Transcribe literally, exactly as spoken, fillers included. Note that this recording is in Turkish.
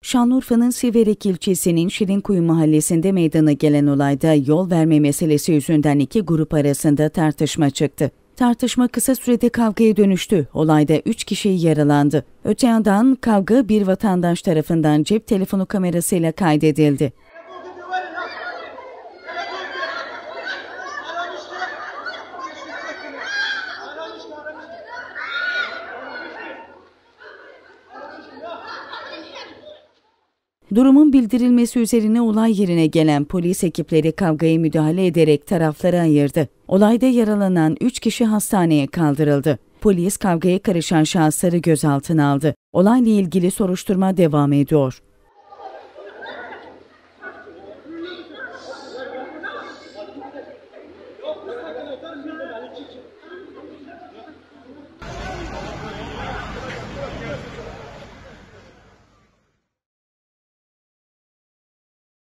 Şanlıurfa'nın Siverek ilçesinin Şirinkuyu mahallesinde meydana gelen olayda yol verme meselesi yüzünden iki grup arasında tartışma çıktı. Tartışma kısa sürede kavgaya dönüştü. Olayda üç kişi yaralandı. Öte yandan kavga bir vatandaş tarafından cep telefonu kamerasıyla kaydedildi. Durumun bildirilmesi üzerine olay yerine gelen polis ekipleri kavgaya müdahale ederek tarafları ayırdı. Olayda yaralanan üç kişi hastaneye kaldırıldı. Polis kavgaya karışan şahısları gözaltına aldı. Olayla ilgili soruşturma devam ediyor.